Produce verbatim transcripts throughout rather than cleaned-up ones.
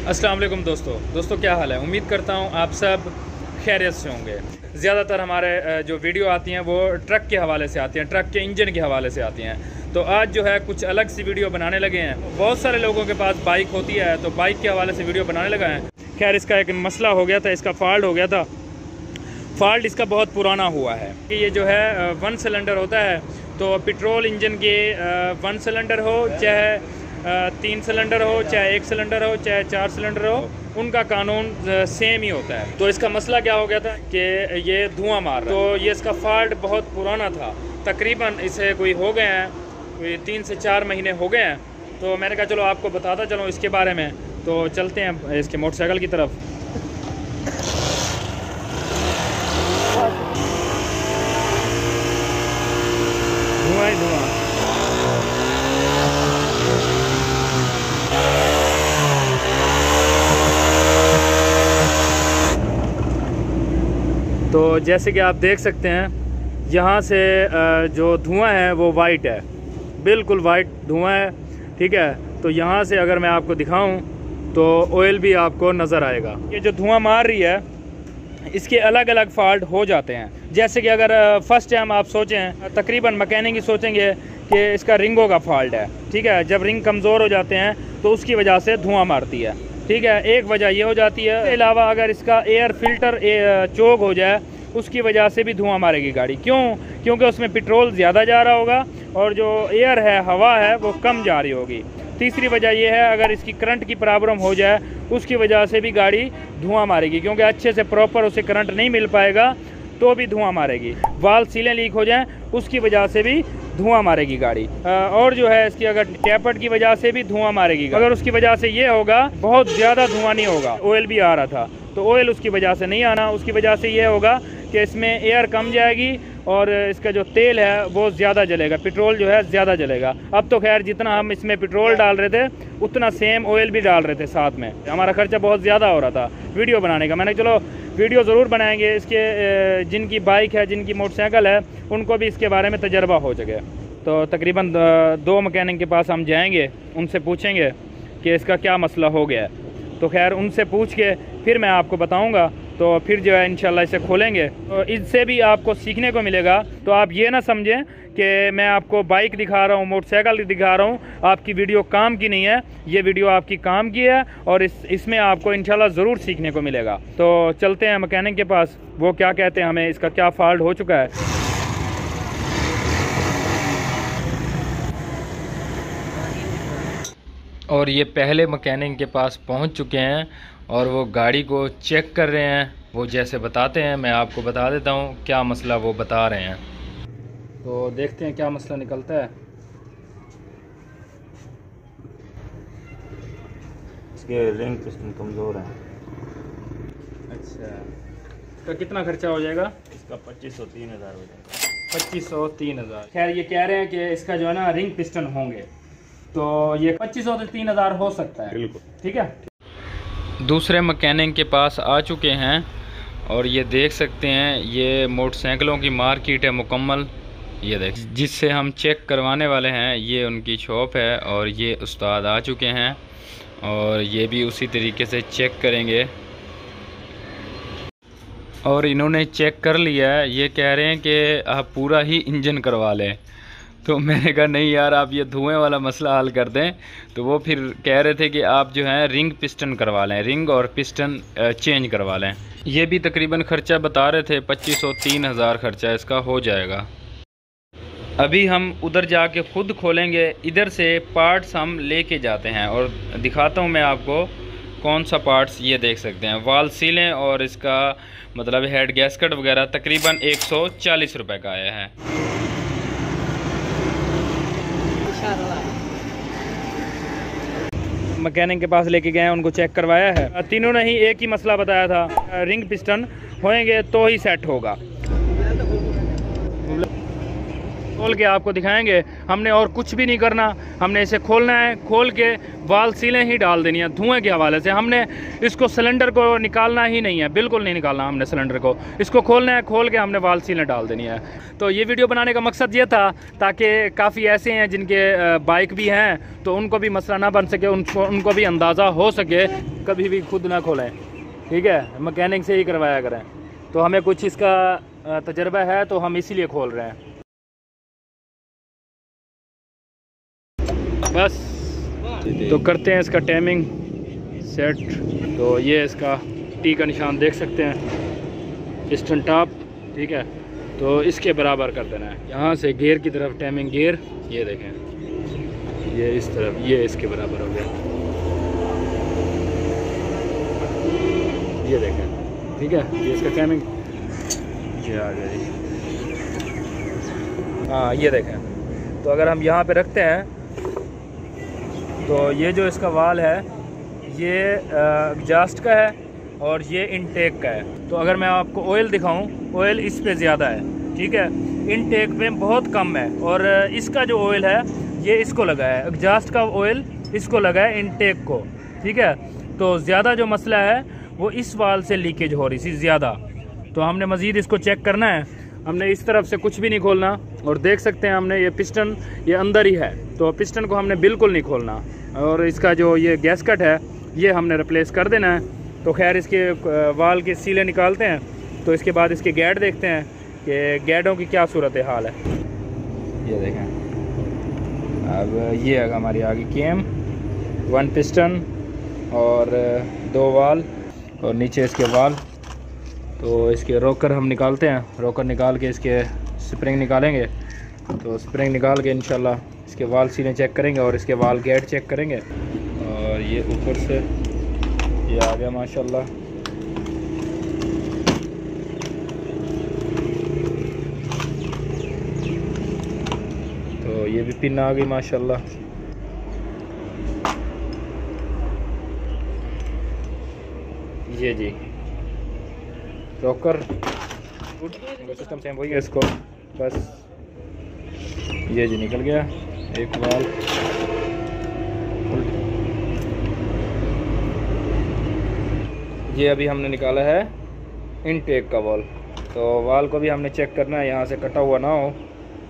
अस्सलाम वालेकुम दोस्तों दोस्तों क्या हाल है। उम्मीद करता हूँ आप सब खैरियत से होंगे। ज़्यादातर हमारे जो वीडियो आती हैं वो ट्रक के हवाले से आती हैं, ट्रक के इंजन के हवाले से आती हैं। तो आज जो है कुछ अलग सी वीडियो बनाने लगे हैं। बहुत सारे लोगों के पास बाइक होती है तो बाइक के हवाले से वीडियो बनाने लगा है। खैर इसका एक मसला हो गया था, इसका फॉल्ट हो गया था। फॉल्ट इसका बहुत पुराना हुआ है कि ये जो है वन सिलेंडर होता है, तो पेट्रोल इंजन के वन सिलेंडर हो चाहे तीन सिलेंडर हो चाहे एक सिलेंडर हो चाहे चार सिलेंडर हो, उनका कानून सेम ही होता है। तो इसका मसला क्या हो गया था कि ये धुआं मार रहा है। तो ये इसका फॉल्ट बहुत पुराना था, तकरीबन इसे कोई हो गए हैं कोई तीन से चार महीने हो गए हैं। तो मैंने कहा चलो आपको बताता चलो इसके बारे में। तो चलते हैं इसके मोटरसाइकिल की तरफ। धुआं ही धुआं। तो जैसे कि आप देख सकते हैं यहाँ से जो धुआं है वो वाइट है, बिल्कुल वाइट धुआं है। ठीक है, तो यहाँ से अगर मैं आपको दिखाऊं तो ऑयल भी आपको नज़र आएगा। ये जो धुआं मार रही है इसके अलग अलग फॉल्ट हो जाते हैं। जैसे कि अगर फर्स्ट टाइम आप सोचें, तकरीबन मैकेनिक ही सोचेंगे कि इसका रिंगों का फॉल्ट है। ठीक है, जब रिंग कमज़ोर हो जाते हैं तो उसकी वजह से धुआं मारती है। ठीक है, एक वजह ये हो जाती है। इसके अलावा अगर इसका एयर फिल्टर चोक हो जाए उसकी वजह से भी धुआं मारेगी गाड़ी। क्यों? क्योंकि उसमें पेट्रोल ज़्यादा जा रहा होगा और जो एयर है, हवा है, वो कम जा रही होगी। तीसरी वजह यह है अगर इसकी करंट की प्रॉब्लम हो जाए उसकी वजह से भी गाड़ी धुआं मारेगी, क्योंकि अच्छे से प्रॉपर उसे करंट नहीं मिल पाएगा तो भी धुआं मारेगी। वाल सीलें लीक हो जाएं उसकी वजह से भी धुआं मारेगी गाड़ी। और जो है इसकी अगर टैपट की वजह से भी धुआं मारेगी। अगर उसकी वजह से ये होगा बहुत ज़्यादा धुआं नहीं होगा। ऑयल भी आ रहा था तो ऑयल उसकी वजह से नहीं आना, उसकी वजह से ये होगा कि इसमें एयर कम जाएगी और इसका जो तेल है वो ज़्यादा जलेगा, पेट्रोल जो है ज़्यादा जलेगा। अब तो खैर जितना हम इसमें पेट्रोल डाल रहे थे उतना सेम ऑयल भी डाल रहे थे साथ में। हमारा खर्चा बहुत ज़्यादा हो रहा था वीडियो बनाने का। मैंने चलो वीडियो ज़रूर बनाएंगे इसके, जिनकी बाइक है, जिनकी मोटरसाइकिल है, उनको भी इसके बारे में तजर्बा हो सके। तो तकरीबन दो मैकेनिक के पास हम जाएंगे, उनसे पूछेंगे कि इसका क्या मसला हो गया है। तो खैर उनसे पूछ के फिर मैं आपको बताऊंगा। तो फिर जो है इंशाल्लाह इसे खोलेंगे तो इससे भी आपको सीखने को मिलेगा। तो आप ये ना समझें कि मैं आपको बाइक दिखा रहा हूँ, मोटरसाइकिल दिखा रहा हूँ, आपकी वीडियो काम की नहीं है। ये वीडियो आपकी काम की है और इस इसमें आपको इंशाल्लाह ज़रूर सीखने को मिलेगा। तो चलते हैं मैकेनिक के पास, वो क्या कहते हैं हमें, इसका क्या फॉल्ट हो चुका है। और ये पहले मैकेनिक के पास पहुंच चुके हैं और वो गाड़ी को चेक कर रहे हैं। वो जैसे बताते हैं मैं आपको बता देता हूं क्या मसला वो बता रहे हैं। तो देखते हैं क्या मसला निकलता है। इसके रिंग पिस्टन कमज़ोर है। अच्छा, तो कितना खर्चा हो जाएगा इसका? पच्चीस सौ तीन हज़ार हो जाएगा। पच्चीस सौ तीन हज़ार। खैर ये कह रहे हैं कि इसका जो है ना रिंग पिस्टन होंगे, तो ये पच्चीस सौ से तीन हज़ार हो सकता है। बिल्कुल ठीक है। दूसरे मैकेनिक के पास आ चुके हैं और ये देख सकते हैं ये मोटरसाइकिलों की मार्केट है मुकम्मल। ये देख, जिससे हम चेक करवाने वाले हैं ये उनकी शॉप है और ये उस्ताद आ चुके हैं और ये भी उसी तरीके से चेक करेंगे। और इन्होंने चेक कर लिया है, ये कह रहे हैं कि आप पूरा ही इंजन करवा लें। तो मैंने कहा नहीं यार, आप ये धुएं वाला मसला हल कर दें। तो वो फिर कह रहे थे कि आप जो है रिंग पिस्टन करवा लें, रिंग और पिस्टन चेंज करवा लें। ये भी तकरीबन ख़र्चा बता रहे थे पच्चीस सौ तीन हज़ार खर्चा इसका हो जाएगा। अभी हम उधर जाके ख़ुद खोलेंगे, इधर से पार्ट्स हम लेके जाते हैं और दिखाता हूँ मैं आपको कौन सा पार्ट्स। ये देख सकते हैं वाल सीलें और इसका मतलब हेड गैस्केट वगैरह तकरीबन एक सौ चालीस रुपये का आया है। मैकेनिक के पास लेके गए हैं, उनको चेक करवाया है। तीनों ने ही एक ही मसला बताया था, रिंग पिस्टन होएंगे तो ही सेट होगा। खोल के आपको दिखाएंगे। हमने और कुछ भी नहीं करना, हमने इसे खोलना है, खोल के वाल सीलें ही डाल देनी है धुएं के हवाले से। हमने इसको सिलेंडर को निकालना ही नहीं है, बिल्कुल नहीं निकालना हमने सिलेंडर को, इसको खोलना है, खोल के हमने वाल सीलें डाल देनी है। तो ये वीडियो बनाने का मकसद ये था ताकि काफ़ी ऐसे हैं जिनके बाइक भी हैं तो उनको भी मसला ना बन सके, उनको उनको भी अंदाज़ा हो सके, कभी भी खुद ना खोलें, ठीक है, मैकेनिक से ही करवाया करें। तो हमें कुछ इसका तजर्बा है तो हम इसीलिए खोल रहे हैं बस। तो करते हैं इसका टाइमिंग सेट। तो ये इसका टी का निशान देख सकते हैं, पिस्टन टॉप, ठीक है। तो इसके बराबर कर देना है, यहाँ से गियर की तरफ टाइमिंग गियर, ये देखें, ये इस तरफ, ये इसके बराबर हो गया, ये देखें, ठीक है। ये इसका टाइमिंग, ये आ गया जी, हाँ ये देखें। तो अगर हम यहाँ पे रखते हैं तो ये जो इसका वाल है ये एग्जॉस्ट का है और ये इनटेक का है। तो अगर मैं आपको ऑयल दिखाऊं, ऑयल इस पे ज़्यादा है, ठीक है, इनटेक में बहुत कम है। और इसका जो ऑयल है ये इसको लगा है, एग्जॉस्ट का ऑयल इसको लगा है इनटेक को, ठीक है। तो ज़्यादा जो मसला है वो इस वाल से लीकेज हो रही थी ज़्यादा। तो हमने मज़ीद इसको चेक करना है, हमने इस तरफ से कुछ भी नहीं खोलना। और देख सकते हैं हमने ये पिस्टन ये अंदर ही है, तो पिस्टन को हमने बिल्कुल नहीं खोलना। और इसका जो ये गैसकट है ये हमने रिप्लेस कर देना है। तो खैर इसके वाल के सीले निकालते हैं, तो इसके बाद इसके गैड देखते हैं कि गैडों की क्या सूरत हाल है। ये देखें, अब ये है हमारी आगे केम, वन पिस्टन और दो वाल और नीचे इसके वाल। तो इसके रोकर हम निकालते हैं, रोकर निकाल के इसके स्प्रिंग निकालेंगे। तो स्प्रिंग निकाल के इंशाल्लाह इसके वाल सीलें चेक करेंगे और इसके वाल गेट चेक करेंगे। और ये ऊपर से ये आ गया माशाल्लाह। तो ये भी पिन आ गई माशाल्लाह। ये जी रोकर सिस्टम सेम वही है इसको, बस ये जी निकल गया एक वाल। ये अभी हमने निकाला है इनटेक का वाल। तो वाल को भी हमने चेक करना है यहाँ से कटा हुआ ना हो।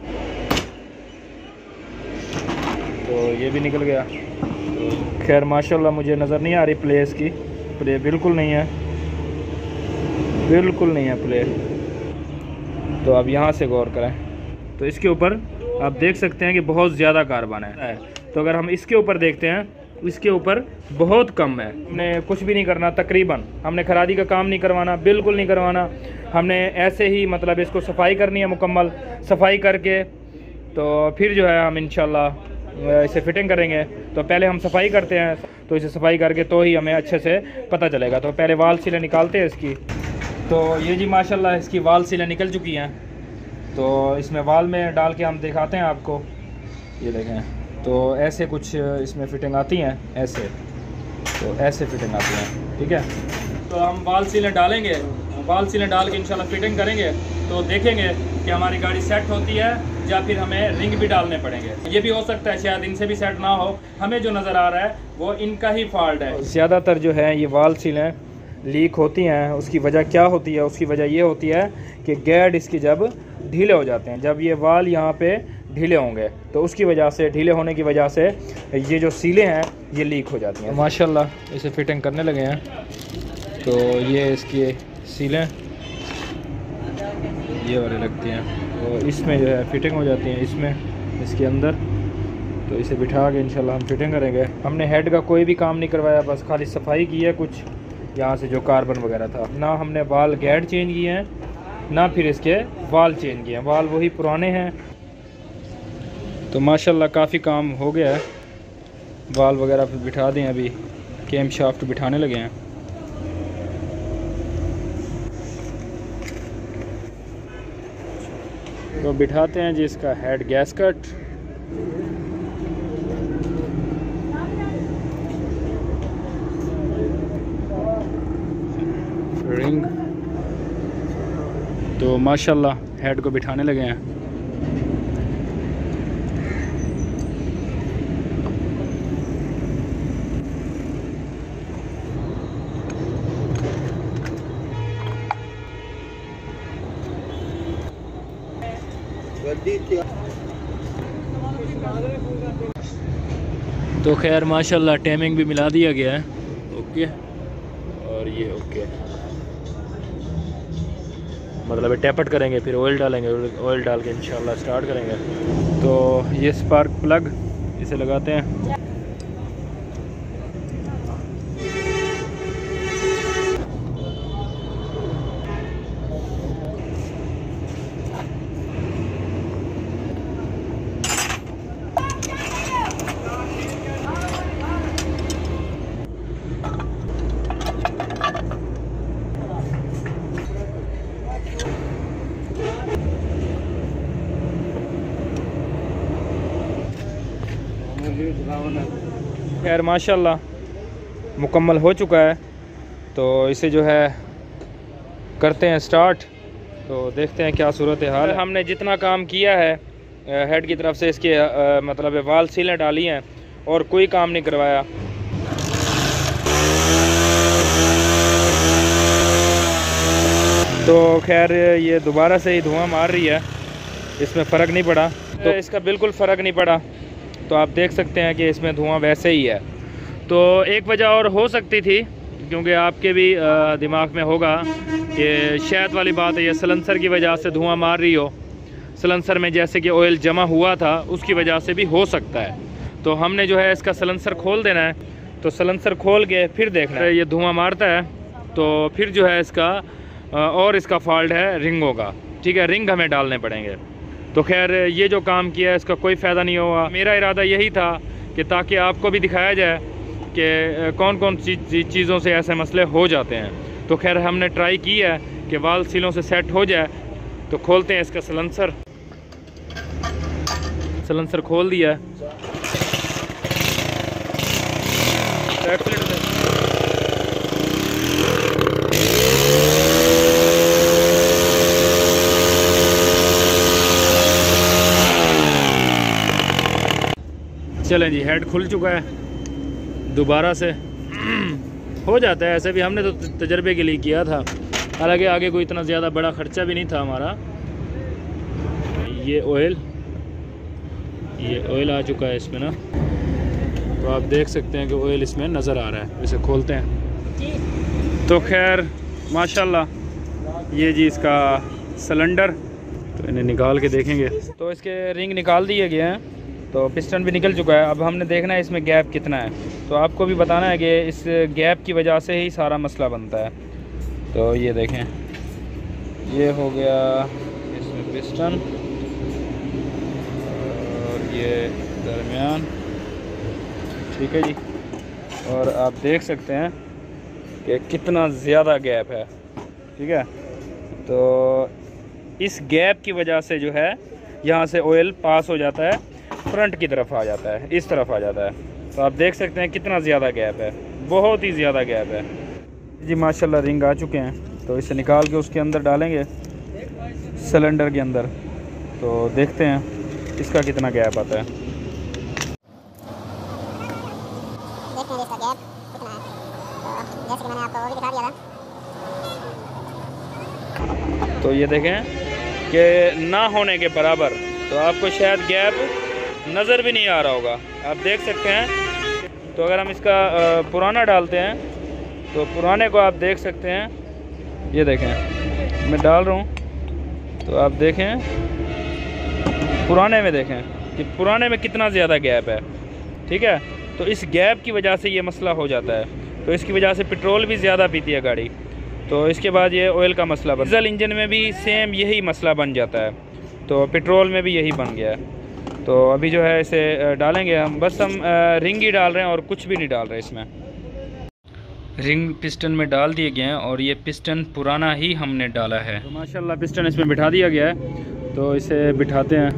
तो ये भी निकल गया। तो खैर माशाल्लाह मुझे नज़र नहीं आ रही प्ले इसकी, प्ले बिल्कुल नहीं है, बिल्कुल नहीं है प्ले। तो अब यहाँ से गौर करें तो इसके ऊपर आप देख सकते हैं कि बहुत ज़्यादा कार्बन है। तो अगर हम इसके ऊपर देखते हैं, इसके ऊपर बहुत कम है। हमने कुछ भी नहीं करना, तकरीबन हमने खरादी का काम नहीं करवाना, बिल्कुल नहीं करवाना। हमने ऐसे ही मतलब इसको सफाई करनी है मुकम्मल, सफाई करके तो फिर जो है हम इंशाल्लाह इसे फिटिंग करेंगे। तो पहले हम सफाई करते हैं, तो इसे सफाई करके तो ही हमें अच्छे से पता चलेगा। तो पहले वाल सीलें निकालते हैं इसकी। तो ये जी माशाल्लाह इसकी वाल सीलें निकल चुकी हैं। तो इसमें वाल में डाल के हम दिखाते हैं आपको, ये देखें। तो ऐसे कुछ इसमें फिटिंग आती हैं, ऐसे, तो ऐसे फिटिंग आती हैं, ठीक है। तो हम वाल सीलें डालेंगे, वाल सीलें डाल के इंशाल्लाह फिटिंग करेंगे। तो देखेंगे कि हमारी गाड़ी सेट होती है या फिर हमें रिंग भी डालने पड़ेंगे। ये भी हो सकता है शायद इनसे भी सेट ना हो, हमें जो नज़र आ रहा है वो इनका ही फॉल्ट है। ज़्यादातर जो है ये वाल सीलें लीक होती हैं, उसकी वजह क्या होती है? उसकी वजह ये होती है कि गैड इसकी जब ढीले हो जाते हैं, जब ये वाल यहाँ पे ढीले होंगे तो उसकी वजह से, ढीले होने की वजह से ये जो सीलें हैं ये लीक हो जाती हैं। माशाल्लाह इसे फिटिंग करने लगे हैं। तो ये इसकी सीलें ये वाले लगती हैं, तो इसमें जो है फिटिंग हो जाती हैं, इसमें इसके अंदर। तो इसे बिठा के इंशाल्लाह हम फिटिंग करेंगे। हमने हेड का कोई भी काम नहीं करवाया, बस खाली सफाई की है कुछ यहाँ से जो कार्बन वगैरह था। ना हमने वाल गैड चेंज किए हैं, ना फिर इसके वाल चेंज किए हैं, वाल वही पुराने हैं। तो माशाल्लाह काफ़ी काम हो गया है। वाल वगैरह फिर बिठा दें, अभी कैम शाफ्ट बिठाने लगे हैं। तो बिठाते हैं जी इसका हेड गैसकट। रिंग। तो माशाल्लाह हेड को बिठाने लगे हैं। तो खैर माशाल्लाह टाइमिंग भी मिला दिया गया है। ओके, और ये ओके, मतलब टैपट करेंगे, फिर ऑयल डालेंगे, ऑयल डाल के इंशाल्लाह स्टार्ट करेंगे। तो ये स्पार्क प्लग इसे लगाते हैं। खैर माशाल्लाह मुकम्मल हो चुका है, तो इसे जो है करते हैं स्टार्ट। तो देखते हैं क्या सूरत हाल है। हमने जितना काम किया है हेड की तरफ से, इसके आ, मतलब वाल सीलें डाली हैं और कोई काम नहीं करवाया। तो खैर ये दोबारा से ही धुआं मार रही है, इसमें फ़र्क नहीं पड़ा। तो इसका बिल्कुल फ़र्क नहीं पड़ा। तो आप देख सकते हैं कि इसमें धुआं वैसे ही है। तो एक वजह और हो सकती थी, क्योंकि आपके भी दिमाग में होगा कि शायद वाली बात है, ये सलेंसर की वजह से धुआं मार रही हो। सलेंसर में जैसे कि ऑयल जमा हुआ था, उसकी वजह से भी हो सकता है। तो हमने जो है इसका सलेंसर खोल देना है। तो सलेंसर खोल के फिर देखना है, ये धुआं मारता है तो फिर जो है इसका और इसका फॉल्ट है रिंगों का। ठीक है, रिंग हमें डालने पड़ेंगे। तो खैर ये जो काम किया है इसका कोई फ़ायदा नहीं होगा। मेरा इरादा यही था कि ताकि आपको भी दिखाया जाए कि कौन कौन सी चीज़ों से ऐसे मसले हो जाते हैं। तो खैर हमने ट्राई की है कि वाल सीलों से सेट हो जाए। तो खोलते हैं इसका सलेंसर। सलेंसर खोल दिया है। चलें जी, हेड खुल चुका है दोबारा से। हो जाता है ऐसे भी, हमने तो तजर्बे के लिए किया था। हालांकि आगे कोई इतना ज़्यादा बड़ा ख़र्चा भी नहीं था हमारा। ये ऑयल ये ऑयल आ चुका है इसमें ना, तो आप देख सकते हैं कि ऑयल इसमें नज़र आ रहा है। इसे खोलते हैं। तो खैर माशाल्लाह ये जी इसका सिलेंडर, तो इन्हें निकाल के देखेंगे। तो इसके रिंग निकाल दिए गए हैं, तो पिस्टन भी निकल चुका है। अब हमने देखना है इसमें गैप कितना है। तो आपको भी बताना है कि इस गैप की वजह से ही सारा मसला बनता है। तो ये देखें, ये हो गया इसमें पिस्टन, और ये दरमियान। ठीक है जी, और आप देख सकते हैं कि कितना ज़्यादा गैप है। ठीक है, तो इस गैप की वजह से जो है यहाँ से ऑयल पास हो जाता है, फ्रंट की तरफ आ जाता है, इस तरफ आ जाता है। तो आप देख सकते हैं कितना ज़्यादा गैप है, बहुत ही ज़्यादा गैप है जी। माशाल्लाह रिंग आ चुके हैं, तो इसे निकाल के उसके अंदर डालेंगे, सिलेंडर के अंदर। तो देखते हैं इसका कितना गैप आता है। देखते हैं इसका गैप कितना है। तो जैसे कि मैंने आपको वो भी दिखा दिया था। तो ये देखें कि ना होने के बराबर। तो आपको शायद गैप नज़र भी नहीं आ रहा होगा, आप देख सकते हैं। तो अगर हम इसका पुराना डालते हैं, तो पुराने को आप देख सकते हैं। ये देखें मैं डाल रहा हूँ, तो आप देखें पुराने में, देखें कि पुराने में कितना ज़्यादा गैप है। ठीक है, तो इस गैप की वजह से ये मसला हो जाता है। तो इसकी वजह से पेट्रोल भी ज़्यादा पीती है गाड़ी। तो इसके बाद ये ऑयल का मसला बन, डीजल इंजन में भी सेम यही मसला बन जाता है। तो पेट्रोल में भी यही बन गया है। तो अभी जो है इसे डालेंगे हम, बस हम रिंग ही डाल रहे हैं और कुछ भी नहीं डाल रहे इसमें। रिंग पिस्टन में डाल दिए गए हैं, और ये पिस्टन पुराना ही हमने डाला है। तो माशाल्लाह पिस्टन इसमें बिठा दिया गया है। तो इसे बिठाते हैं,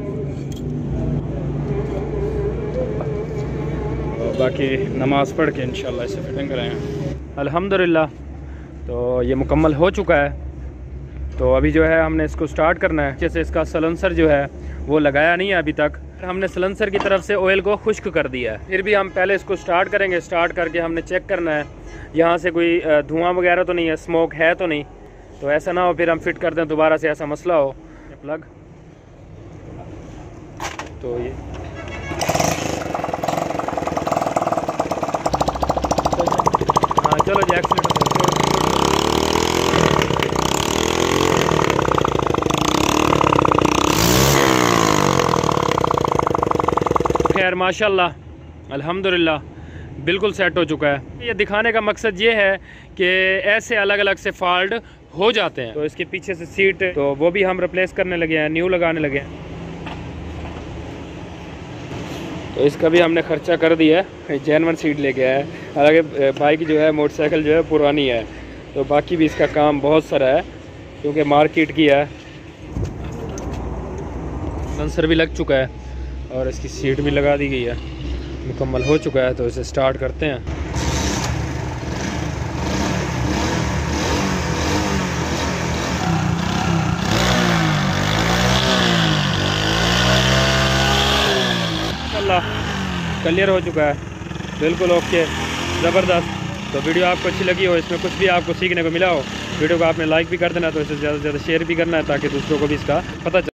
और बाकी नमाज़ पढ़ के इंशाल्लाह इसे फिटिंग कराएंगे। अल्हम्दुलिल्लाह तो ये मुकम्मल हो चुका है। तो अभी जो है हमने इसको स्टार्ट करना है। जैसे इसका सलेंसर जो है वो लगाया नहीं है अभी तक। हमने सलेंसर की तरफ से ऑयल को खुश्क कर दिया है। फिर भी हम पहले इसको स्टार्ट करेंगे। स्टार्ट करके हमने चेक करना है यहाँ से कोई धुआं वगैरह तो नहीं है, स्मोक है तो नहीं। तो ऐसा ना हो फिर हम फिट कर दें दोबारा से, ऐसा मसला हो। प्लग तो ये हाँ चलो जी एक्सीलेटर। खैर माशाल्लाह अल्हम्दुलिल्लाह बिल्कुल सेट हो चुका है। ये दिखाने का मकसद ये है कि ऐसे अलग अलग से फॉल्ट हो जाते हैं। तो इसके पीछे से सीट तो वो भी हम रिप्लेस करने लगे हैं, न्यू लगाने लगे हैं। तो इसका भी हमने खर्चा कर दिया है, जेनवन सीट लेके आया है। हालांकि बाइक जो है मोटरसाइकिल जो है पुरानी है, तो बाकी भी इसका काम बहुत सारा है क्योंकि मार्केट की है। सेंसर भी लग चुका है और इसकी सीट भी लगा दी गई है, मुकम्मल हो चुका है। तो इसे स्टार्ट करते हैं। अल्लाह क्लियर हो चुका है, बिल्कुल ओके, ज़बरदस्त। तो वीडियो आपको अच्छी लगी हो, इसमें कुछ भी आपको सीखने को मिला हो, वीडियो को आपने लाइक भी कर देना, तो इसे ज़्यादा से ज़्यादा शेयर भी करना है ताकि दूसरों को भी इसका पता चले।